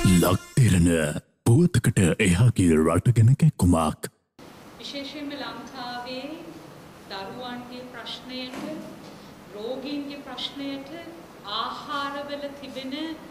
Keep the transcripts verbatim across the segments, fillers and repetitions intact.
ලක්තිරණ පුවතකට එහාගේ රට ගැන කැක්කුමක්. විශේෂයෙන්ම ලංකාවේ දරුවන්ගේ ප්‍රශ්නයට, රෝගීන්ගේ ප්‍රශ්නයට ආහාරවල තිබෙන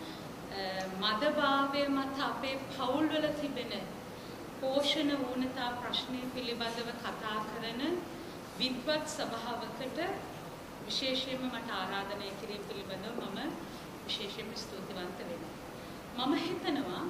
මදභාවය මත අපේ පවුල්වල තිබෙන පෝෂණ ඌනතා ප්‍රශ්නය පිළිබඳව කතා කරන විද්වත් සභාවකට විශේෂයෙන්ම මට ආරාධනය කිරීම පිළිබඳව මම විශේෂයෙන්ම ස්තුතිවන්ත වෙනවා. මම හිතනවා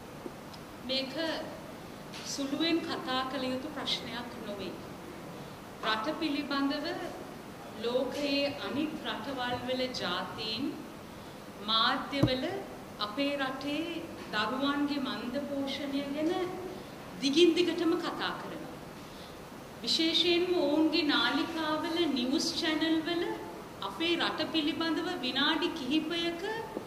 මේක සුළුවෙන් කතා කළ යුතු ප්‍රශ්නයක් නොවේ. රට පිළිබඳව ලෝකයේ අනිත් රටවල් වල ජාතීන් මාධ්‍යවල අපේ රටේ දරුවන්ගේ මන්ද පෝෂණය ගැන දිගින් දිගටම කතා කරනවා. විශේෂයෙන්ම ඔවුන්ගේ නාලිකාවල නිවුස් චැනල් වල අපේ රට පිළිබඳව විනාඩි කිහිපයක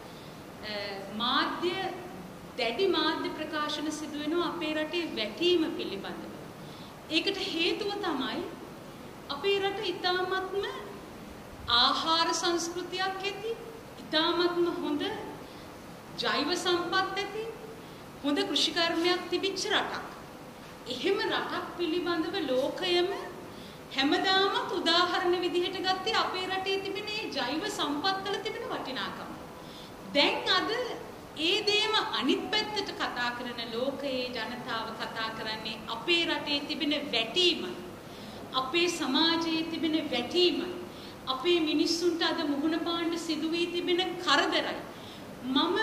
මාධ්‍ය දැඩි මාධ්‍ය ප්‍රකාශන සිදු වෙනවා අපේ රටේ වැටීම පිළිබඳව. ඒකට හේතුව තමයි අපේ රට ඉතාමත්ම ආහාර සංස්කෘතියක් ඇති, ඉතාමත්ම හොඳ ජෛව සම්පත් ඇති, හොඳ කෘෂිකර්මයක් තිබිච්ච රටක්. එහෙම රටක් පිළිබඳව ලෝකයම හැමදාමත් උදාහරණ විදිහට ගත්තේ අපේ රටේ තිබෙන මේ ජෛව සම්පත්වල තිබෙන වටිනාකම. දැන් අද ඒ දේම අනිත් පැත්තට කතා කරන ලෝකයේ ජනතාව කතා කරන්නේ අපේ රටේ තිබෙන වැටීම, අපේ සමාජයේ තිබෙන වැටීම, අපේ මිනිස්සුන්ට අද මුහුණ පාන්න සිදු වී තිබෙන කරදරයි. මම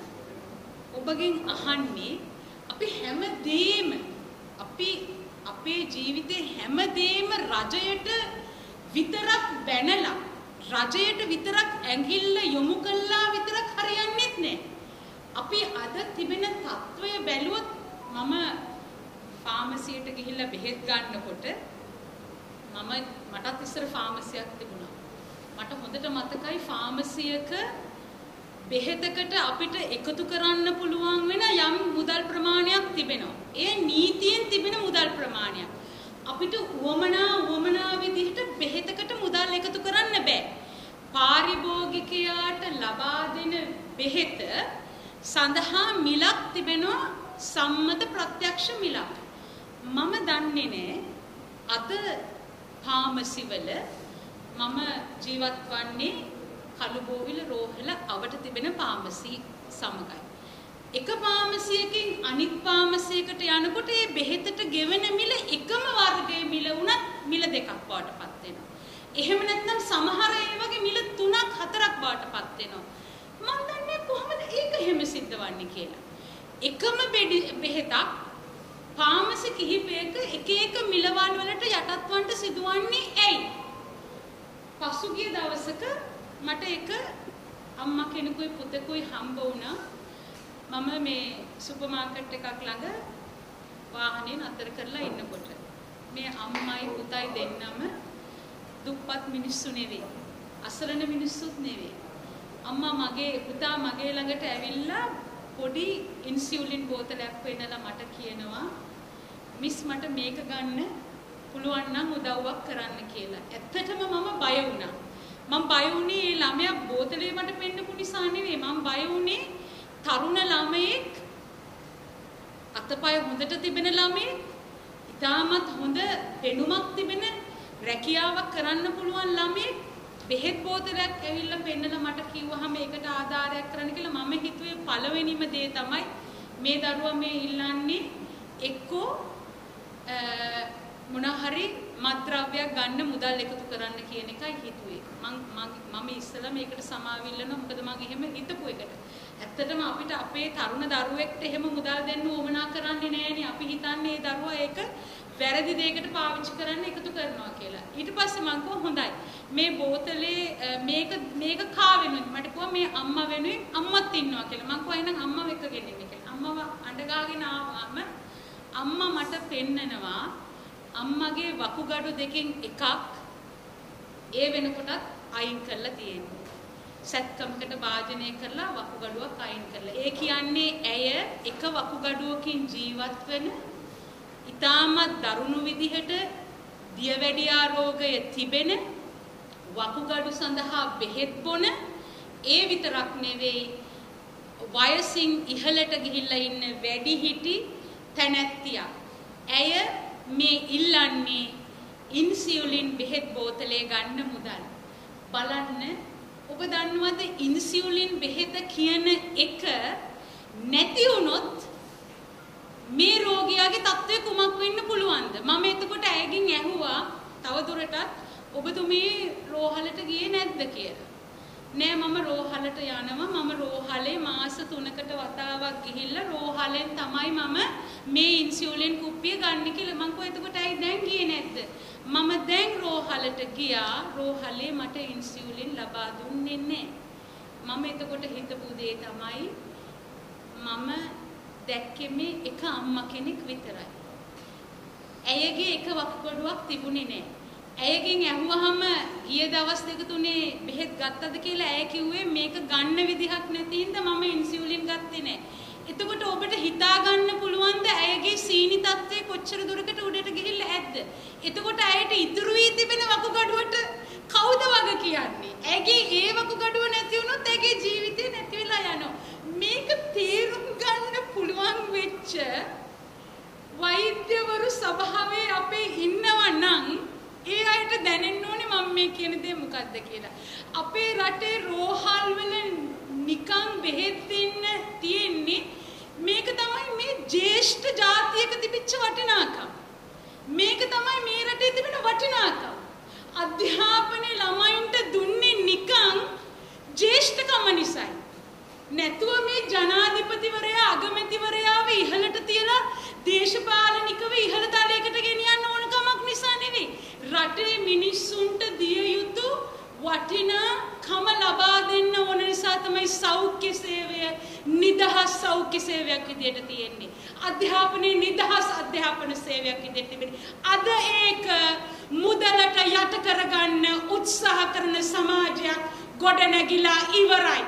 ඔබගෙන් අහන්නේ අපි හැමදේම අපි අපේ ජීවිතේ හැමදේම රජයට විතරක් බැනලා රජයට විතරක් ඇඟිල්ල යොමු කළා විතරක් හරියන්නේ නැහැ. අපි අද තිබෙන තත්වය බැලුවොත් මම ෆාමසියට ගිහිල්ලා බෙහෙත් ගන්නකොට මම මටත් ඉස්සර ෆාමසියක් තිබුණා. මට හොඳට මතකයි ෆාමසියක බෙහෙතකට අපිට එකතු කරන්න පුළුවන් වෙන යම් මුදල් ප්‍රමාණයක් තිබෙනවා. ඒ නීතියෙන් තිබෙන මුදල් ප්‍රමාණයක්. අපිට උවමනා උවමනා විදිහට බෙහෙතකට මුදල් එකතු කරන්න බෑ. පාරිභෝගිකයාට ලබා දෙන බෙහෙත සඳහා මිලක් තිබෙනවා, සම්මත ප්‍රත්‍යක්ෂ මිලක්. මම දන්නේ නෑ අද ෆාමසිවල මම ජීවත් වන්නේ කළුබෝවිල රෝහල අවට තිබෙන ෆාමසි සමගයි. එක ෆාමසියකින් අනිත් ෆාමසියකට යනකොට මේ බෙහෙතට ගෙවෙන මිල එකම වර්ගයේ මිල වුණත් මිල දෙකක් වටපත් වෙනවා. එහෙම නැත්නම් සමහර ඒ වගේ මිල තුනක් හතරක් වටපත් වෙනවා. මම දන්නේ කොහොමද ඒක එහෙම සිද්ධ වන්නේ කියලා. එකම බෙහෙතක් ෆාමසි කිහිපයක එක එක මිලවල් වලට යටත් වන්නට සිදුවන්නේ ඇයි? පසුගිය දවසක මට එක අම්මා කෙනෙකුයි පුතෙකුයි හම්බ වුණා. මම මේ සුපර් මාකට් එකක් ළඟ වාහනේ නතර කරලා ඉන්නකොට මේ අම්මයි පුතයි දෙන්නම දුප්පත් මිනිස්සු නෙවෙයි, අසරණ මිනිස්සුත් නෙවෙයි. අම්මා මගේ පුතා මගේ ළඟට ඇවිල්ලා පොඩි ඉන්සියුලින් බෝතලයක් පෙන්නලා මට කියනවා මිස් මට මේක ගන්න පුළුවන් නම් උදව්වක් කරන්න කියලා. ඇත්තටම මම බය වුණා. මම බය වුණේ මේ ළමයා බෝතලේ මට පෙන්නපු නිසා නෙවෙයි. මම බය වුණේ තරුණ ළමයෙක්, අතපය හොඳට තිබෙන ළමයෙක්, ඉතාමත් හොඳ පෙනුමක් තිබෙන රැකියාවක් කරන්න පුළුවන් ළමයෙක් බෙහෙත් බෝතලයක් ඇවිල්ලා පෙන්නලා මට කිව්වහම ඒකට ආධාරයක් කරන්න කියලා. මම හිතුවේ පළවෙනිම දේ තමයි මේ දරුවා මේ ඉල්ලන්නේ එක්කෝ මොන හරි මත්ද්‍රව්‍යයක් ගන්න මුදල් එකතු කරන්න කියන එකයි හිතුවේ. මම මම ඉස්සෙල්ලා මේකට සමාවිල්ලනවා. මොකද මම එහෙම හිතපු එකට. ඇත්තටම අපිට අපේ තරුණ දරුවෙක්ට එහෙම මුදල් දෙන්න උවමනා කරන්නේ නෑනේ. අපි හිතන්නේ ඒ දරුවා ඒක වැරදි දෙයකට පාවිච්චි කරන්න එකතු කරනවා කියලා. ඊට පස්සේ මම කිව්වා හොඳයි. මේ බෝතලේ මේක මේක කා වෙනුවෙන් මට කිව්වා මේ අම්මා වෙනුවෙන් අම්මත් ඉන්නවා කියලා. මම කිව්වා එහෙනම් අම්මව එකගෙන ඉන්න කියලා. අම්මව අඬගාගෙන ආවම අම්මා මට පෙන්නනවා අම්මගේ වකුගඩු දෙකෙන් එකක් ඒ වෙනකොටත් අයින් කරලා තියෙනවා. සැත්කමකට වාජනය කරලා වකුගඩුවක් අයින් කරලා. ඒ කියන්නේ ඇය එක වකුගඩුවකින් ජීවත් වෙන ඉතාමත් දරුණු විදිහට දියවැඩියා රෝගය තිබෙන වකුගඩු සඳහා බෙහෙත් බොන ඒ විතරක් නෙවෙයි වයසින් ඉහළට ගිහිල්ලා ඉන්න වැඩිහිටි තැනැත්තියක්. ඇය මේ ඉල්ලන්නේ ඉන්සියුලින් බෙහෙත් බෝතලේ ගන්න මුදල්. බලන්න ඔබ දන්නවද ඉන්සියුලින් බෙහෙත කියන එක නැති වුණොත් මේ රෝගියාගේ තත්ත්වය කුමක් වෙන්න පුළුවන්ද? මම එතකොට ඇයගෙන් ඇහුවා තවදුරටත් ඔබතුමී රෝහලට ගියේ නැද්ද කියලා. නෑ මම රෝහලට යනවා. මම රෝහලේ මාස තුනකට වතාවක් ගිහිල්ලා රෝහලෙන් තමයි මම මේ ඉන්සියුලින් කුප්පිය ගන්න කියලා. මං කොහේ එතකොට ඇයි දැන් ගියේ නැද්ද? මම දැන් රෝහලට ගියා. රෝහලේ මට ඉන්සියුලින් ලබා දුන්නේ නෑ. මම එතකොට හිතපු දේ තමයි මම දැක්කේ මේ එක අම්මා කෙනෙක් විතරයි. ඇයගේ එක වකුගඩුවක් තිබුණේ නෑ. ඇයගෙන් ඇහුවහම ගිය දවස් දෙක තුනේ බෙහෙත් ගත්තද කියලා ඇය කිව්වේ මේක ගන්න විදිහක් නැති හින්දා මම ඉන්සියුලින් ගත්තේ නෑ. එතකොට ඔබට හිතා ගන්න පුළුවන්ද ඇයගේ සීනි තත්ත්වය කොච්චර දුරකට උඩට ගිහිල්ලා ඇද්ද? එතකොට ඇයට ඉතුරු වී තිබෙන වකුගඩුවට කවුද වග කියන්නේ? ඇගේ ඒ වකුගඩුව නැති වුණොත් ඇගේ ජීවිතේ නැති වෙලා යනවා. මේක තේරුම් ගන්න පුළුවන් වෙච්ච වෛද්‍යවරු සභාවේ අපේ ඉන්නවා නම් ඒ අයට දැනෙන්න ඕනේ මම මේ කියන දේ මොකද්ද කියලා. අපේ රටේ රෝහල් වල නිකන් බෙහෙත් දෙන්න තියෙන්නේ මේක තමයි මේ ජ්‍යෙෂ්ඨ ජාතියක තිබිච්ච වටිනාකම. මේක තමයි මේ රටේ තිබෙන වටිනාකම. අධ්‍යාපනයේ ළමයින්ට දුන්නේ නිකන් ජ්‍යෙෂ්ඨකම නිසායි. නැතුව මේ ජනාධිපතිවරයා අගමැතිවරයාව ඉහළට තියලා දේශපාලනිකව ඉහළ තලයකට ගෙනියන්න ඕන කමක් නිසා නෙවෙයි. රටේ මිනිස්සුන්ට දිය යුතු වටිනාකම ලබා දෙන්න ඕන නිසා තමයි සෞඛ්‍ය සේවය නිදහස් සෞඛ්‍ය සේවයක් විදියට තියෙන්නේ. අධ්‍යාපනයේ නිදහස් අධ්‍යාපන සේවයක් විදියට තිබෙන්නේ. අද ඒක මුදලට යට කරගන්න උත්සාහ කරන සමාජයක් ගොඩනැගිලා ඉවරයි.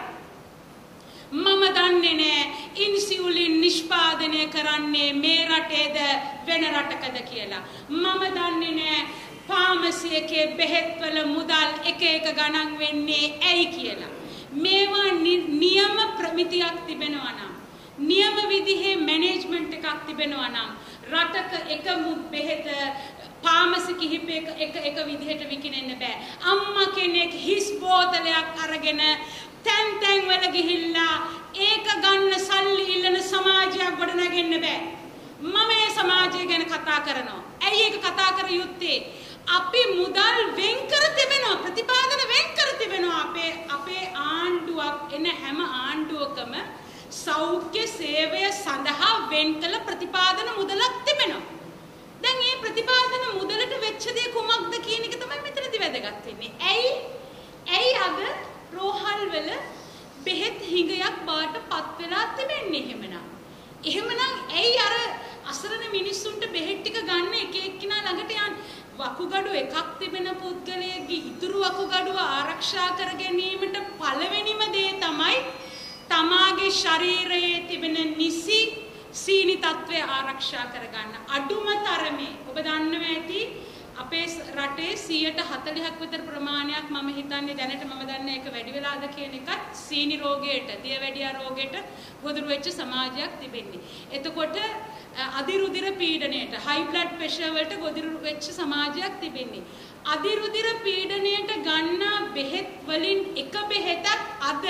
මම දන්නේ නෑ ඉන්සියුලින් නිෂ්පාදනය කරන්නේ මේ රටේද වෙන රටකද කියලා. මම දන්නේ නෑ ෆාමසියකේ බෙහෙත්වල මුදල් එක එක ගණන් වෙන්නේ ඇයි කියලා. මේවා නියම ප්‍රමිතියක් තිබෙනවා නම්, නියම විදිහේ මැනේජ්මන්ට් එකක් තිබෙනවා නම් රටක එක බෙහෙත ෆාමසි කිහිපයක එක එක විදිහට විකිනෙන්න බෑ. අම්මා කෙනෙක් හිස් බෝතලයක් අරගෙන තැන් තැන් වල ගිහිල්ලා ඒක ගන්න සල්ලි ඉල්ලන සමාජයක් ගොඩනගෙන්න බෑ. මම මේ සමාජය ගැන කතා කරනවා. ඇයි ඒක කතා කර යුත්තේ? අපි මුදල් වෙන් කර තිබෙනවා, ප්‍රතිපාදන වෙන් කර තිබෙනවා. අපේ අපේ ආණ්ඩුවක් එන හැම ආණ්ඩුවකම සෞඛ්‍ය සේවය සඳහා වෙන් කළ ප්‍රතිපාදන මුදලක් තිබෙනවා. දැන් මේ ප්‍රතිපාදන මුදලට වෙච්ච දේ කුමක්ද කියන එක තමයි මෙතනදී වැදගත් වෙන්නේ. ඇයි ඇයි අද රෝහල් වල බෙහෙත් හිඟයක් බාට පත් වෙලා තිබෙන්නේ එහෙමනම්? එහෙමනම් ඇයි අර අසරණ මිනිස්සුන්ට බෙහෙත් ටික ගන්න එක එක්කිනා ළඟට යන්නේ? වකුගඩු එකක් තිබෙන පුද්ගලයෙක්ගේ ඉතුරු වකුගඩුව ආරක්ෂා කර ගැනීමට පළවෙනිම දේ තමයි තමාගේ ශරීරයේ තිබෙන නිසි සීනි තත්ත්වය ආරක්ෂා කරගන්න. අඩුම තරමේ ඔබ දන්නවා ඇති අපේ රටේ සියයට හතළිහක් විතර ප්‍රමාණයක් මම හිතන්නේ දැනට මම දන්නේ ඒක වැඩි වෙලාද කියන එකත් සීනි රෝගයට, දියවැඩියා රෝගයට ගොදුරු වෙච්ච සමාජයක් තිබෙන්නේ. එතකොට අධිරුධිර පීඩනයට, හයි බ්ලඩ් ප්‍රෙෂර් වලට ගොදුරු වෙච්ච සමාජයක් තිබෙන්නේ. අධිරුධිර පීඩනයට ගන්නා බෙහෙත් වලින් එක බෙහෙතක් අද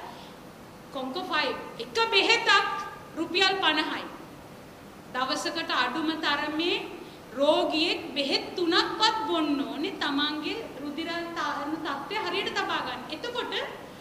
කොන්කෝ ෆයිව් එක බෙහෙතක් රුපියල් පනහයි. දවසකට අඩුම තරමේ රෝගියෙක් බෙහෙත් තුනක්වත් බොන්න ඕනේ තමන්ගේ රුධිර තත්ත්වය හරියට තබා ගන්න. එතකොට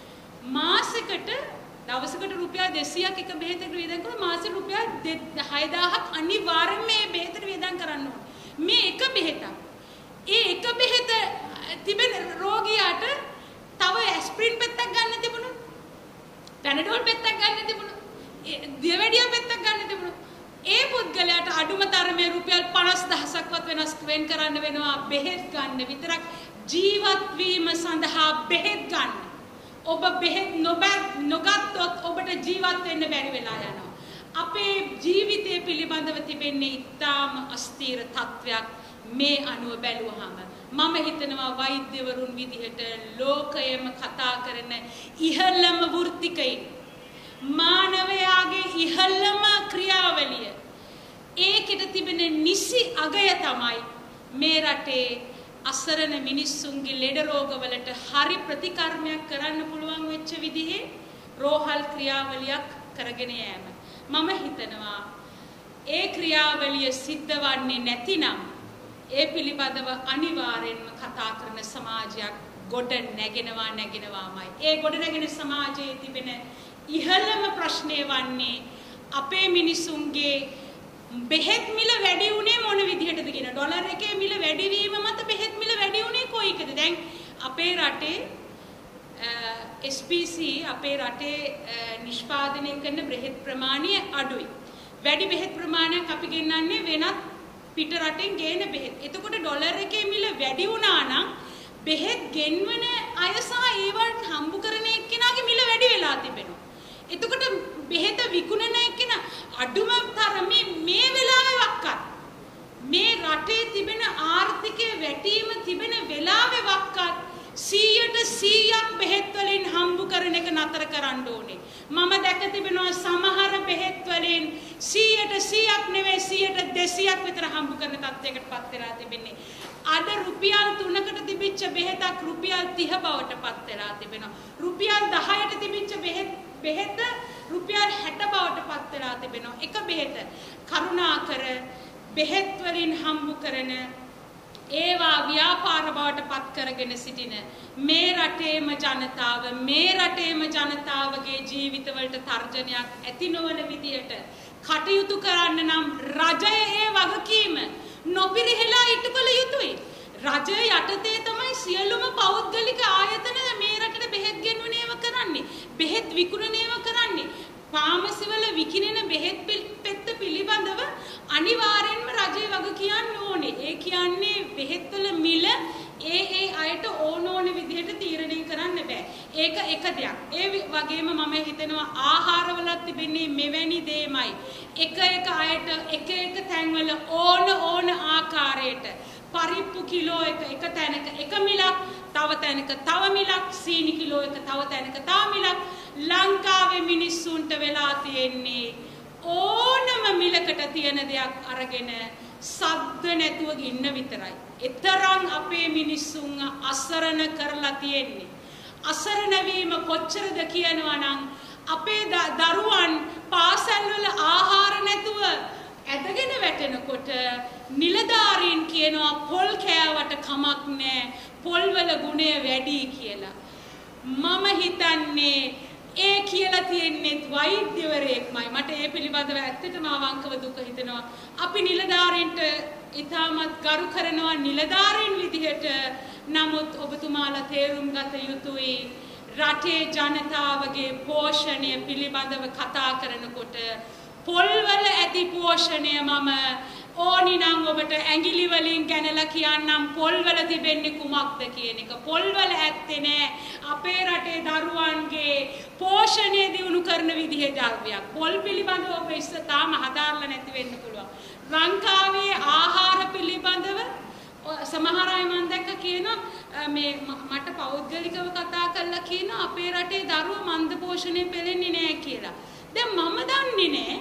මාසෙකට දවසකට රුපියල් දෙසීයක් එක බෙහෙතකට වියදම් කරලා මාසෙ රුපියල් හය දහසක් අනිවාර්යයෙන්ම මේ බෙහෙතට වියදම් කරන්න ඕනේ. මේ එක බෙහෙතක්. ඒ එක බෙහෙත තිබෙන රෝගියාට තව ඇස්ප්‍රින් පෙත්තක් ගන්න තිබුණොත්, පැනඩෝල් පෙත්තක් ගන්න තිබුණොත්, දියවැඩියා පෙත්තක් ගන්න තිබුණොත් ඒ පුද්ගලයාට අඩුම තරමේ රුපියල් පනස් දහසක්වත් වෙනස් වෙන් කරන්න වෙනවා බෙහෙත් ගන්න විතරක්. ජීවත් වීම සඳහා බෙහෙත් ගන්න. ඔබ බෙහෙත් නොගත්තොත් ඔබට ජීවත් වෙන්න බැරි වෙලා යනවා. අපේ ජීවිතය පිළිබඳව තිබෙන්නේ ඉතාම අස්ථීර තත්වයක් මේ අනුව බැලුවහම. මම හිතනවා වෛද්‍යවරුන් විදිහට ලෝකයේම කතා කරන ඉහළම වෘත්තිකයින් මානවයාගේ ඉහළම ක්‍රියාවලිය ඒකට තිබෙන නිසි අගය තමයි මේ රටේ අසරණ මිනිස්සුන්ගේ ලෙඩ රෝගවලට හරි ප්‍රතිකර්මයක් කරන්න පුළුවන් වෙච්ච විදිහේ රෝහල් ක්‍රියාවලියක් කරගෙන යෑම. මම හිතනවා ඒ ක්‍රියාවලිය සිද්ධ වන්නේ නැතිනම් ඒ පිළිබඳව අනිවාර්යෙන්ම කතා කරන සමාජයක් ගොඩ නැගෙනවා නැගෙනවාමයි. ඒ ගොඩ නැගෙන සමාජයේ තිබෙන ඉහළම ප්‍රශ්නය වන්නේ අපේ මිනිසුන්ගේ බෙහෙත් මිල වැඩි වුණේ මොන විදිහටද කියන ඩොලර් එකේ මිල වැඩි වීම මත බෙහෙත් මිල වැඩි වුණේ කොයිකද? දැන් අපේ රටේ S P C අපේ රටේ නිෂ්පාදනය කරන බෙහෙත් ප්‍රමාණය අඩුයි. වැඩි බෙහෙත් ප්‍රමාණයක් අපි ගෙන්නන්නේ වෙනත් පිට රටෙන් ගේන බෙහෙත්. එතකොට ඩොලර් එකේ මිල වැඩි වුණා නම් බෙහෙත් ගෙන්වන අය සහ ඒවට හම්බ කරන එක්කෙනාගේ මිල වැඩි වෙලා තිබෙනවා. එතකොට බෙහෙත විකුණන එක්කෙනා අඩුම තරමේ මේ වෙලාවේ වක්කත් මේ රටේ තිබෙන ආර්ථිකයේ වැටීම තිබෙන වෙලාවේ වක්කත් සීයට සීයක් බෙහෙත් වලින් හම්බ කරන එක නතර කරන්න ඕනේ. මම දැක තිබෙනවා සමහර බෙහෙත් වලින් සීයට සීයක් නෙවෙයි සීයට දෙසීයක් විතර හම්බ කරන තත්යකට පත් වෙලා තිබෙන්නේ. අද රුපියල් තුනකට තිබිච්ච බෙහෙතක් රුපියල් තිහ බවට පත් වෙලා තිබෙනවා. රුපියල් දහයට තිබිච්ච බෙහෙත් බෙහෙත රුපියල් හැට බවට පත් වෙලා තිබෙනවා. එක බෙහෙත කරුණාකර බෙහෙත් වලින් හම්බ කරන ඒවා ව්‍යාපාර බවට පත් කරගෙන සිටින මේ රටේම ජනතාව මේ රටේම ජනතාවගේ ජීවිතවලට තර්ජනයක් ඇති නොවන විදියට කටයුතු කරන්න නම් රජය ඒ වගකීම නොපිරිහෙලා ඉටු කළ යුතුයි. රජය යටතේ තමයි සියලුම පෞද්ගලික ආයතන මේ රටට බෙහෙත් ගෙන්වන්නේව කරන්නේ. බෙහෙත් විකුණනේව කරන්නේ. ෆාමසිවල විකිනෙන බෙහෙත් පෙත්ත පිළිබඳව අනිවාර්යෙන්ම රජය වග කියන්න ඕනේ. ඒ කියන්නේ බෙහෙත් වල මිල ඒ ඒ අයට ඕන ඕන විදිහට තීරණය කරන්න බෑ. ඒක එක දෙයක්. ඒ වගේම මම හිතනවා ආහාරවලත් තිබෙන්නේ මෙවැනි දෙයමයි. එක එක අයට එක එක තැන්වල ඕන ඕන ආකාරයට පරිප්පු කිලෝ එක එක තැනක එක මිලක්, තව තැනක තව මිලක්, සීනි කිලෝ එක තව තැනක තව මිලක්. ලංකාවේ මිනිස්සුන්ට වෙලා තියෙන්නේ ඕනම මිලකට තියෙන දෙයක් අරගෙන සද්ද නැතුව ඉන්න විතරයි. ඒතරම් අපේ මිනිස්සුන් අසරණ කරලා තියෙන්නේ. අසරණ වීම කොච්චරද කියනවා නම් අපේ දරුවන් පාසල් වල ආහාර නැතුව ඇදගෙන වැටෙනකොට නිලධාරීන් කියනවා පොල් කෑවට කමක් නැහැ, පොල් වල ගුණය වැඩි කියලා. මම හිතන්නේ ඒ කියලා තියෙන්නේ වෛද්‍යවරයෙක්මයි. මට ඒ පිළිබඳව ඇත්තටම අවංකව දුක හිතෙනවා. අපි නිලධාරීන්ට ඉතාමත් ගරු කරනවා නිලධාරීන් විදිහට. නමුත් ඔබතුමාලා තේරුම් ගත යුතුයි රටේ ජනතාවගේ පෝෂණය පිළිබඳව කතා කරනකොට පොල්වල ඇති පෝෂණය මම ඕනි නම් ඔබට ඇඟිලි වලින් ගැනලා කියන්නම් පොල්වල තිබෙන්නේ කුමක්ද කියන එක. පොල්වල ඇත්තේ නෑ අපේ රටේ දරුවන්ගේ පෝෂණය දියුණු කරන විදිහේ ධර්මයක්. පොල් පිළිබඳව ඔබ ඉස්ස තාම හදාarලා නැති වෙන්න පුළුවන්. ලංකාවේ ආහාර පිළිබඳව සමහර අය මම දැක්ක කියනවා මේ මට පෞද්ගලිකව කතා කරලා කියනවා අපේ රටේ දරුවෝ මන්ද පෝෂණය පෙළෙන්නේ නෑ කියලා. දැන් මම දන්නේ නෑ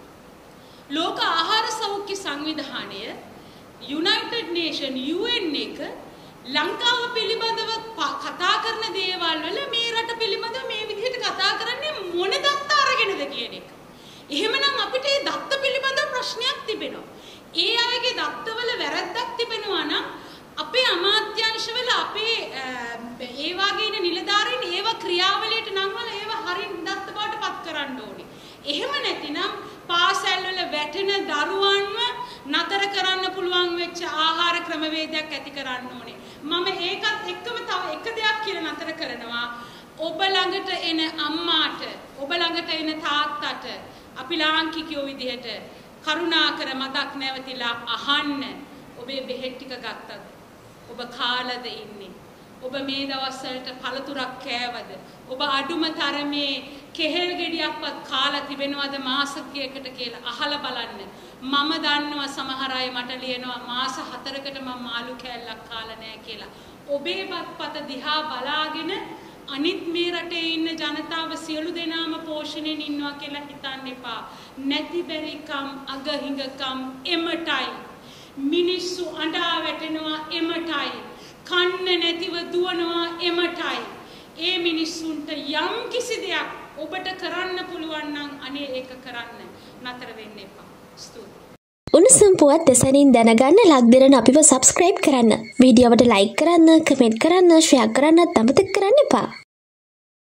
ලෝක ආහාර සෞඛ්‍ය සංවිධානය යුනයිටඩ් නේෂන් U N එක ලංකාව පිළිබඳව කතා කරන දේවල් වල මේ රට පිළිබඳව මේ විදිහට කතා කරන්නේ මොන දත්ත අරගෙනද කියන එක. එහෙමනම් අපිට මේ දත්ත පිළිබඳව ප්‍රශ්නයක් තිබෙනවා. ඒ අයගේ දත්තවල වැරද්දක් තිබෙනවා නම් අපේ අමාත්‍යාංශවල අපේ ඒ වගේන නිලධාරීන් ඒව ක්‍රියාවලියට නම් වල ඒව හරියට දත්ත බවට පත් කරන්න ඕනේ. එහෙම නැතිනම් පාසල් වල වැටෙන දරුවන්ව නතර කරන්න පුළුවන් වෙච්ච ආහාර ක්‍රමවේදයක් ඇති කරන්න ඕනේ. මම ඒකත් එක්කම තව එක දෙයක් කියලා නතර කරනවා. ඔබ ළඟට එන අම්මාට, ඔබ ළඟට එන තාත්තට අපි ලාංකිකයෝ විදිහට කරුණාකර මතක් නැවතිලා අහන්න ඔබේ බෙහෙත් ටික ගත්තද? ඔබ කාලද ඉන්නේ? ඔබ මේ දවස්වලට පළතුරක් කෑවද? ඔබ අඩුම තරමේ කෙහෙල් ගෙඩියක්වත් කාලා තිබෙනවද මාසකයකට කියලා අහලා බලන්න. මම දන්නවා සමහර අය මට ලියනවා මාස හතරකට මම මාළු කෑල්ලක් කාලා නැහැ කියලා. ඔබේ බත්පත දිහා බලාගෙන අනිත් මේ රටේ ඉන්න ජනතාව සියලු දෙනාම පෝෂණයෙන් ඉන්නවා කියලා හිතන්න එපා. නැති බැරිකම් අගහිඟකම් එමටයි. මිනිස්සු අඬා වැටෙනවා එමටයි. කන්න නැතිව දුවනවා එමටයි. ඒ මිනිස්සුන්ට යම් කිසි දෙයක් ඔබට කරන්න පුළුවන් නම් අනේ ඒක කරන්න. නතර වෙන්න එපා. ස්තුතියි. උණුසුම් පුවත් දෙසනින් දැනගන්න ලක්දිරන අපිව සබස්ක්‍රයිබ් කරන්න. වීඩියෝවට ලයික් කරන්න, කමෙන්ට් කරන්න, ෂෙයා කරන්නත් අමතක කරන්න එපා.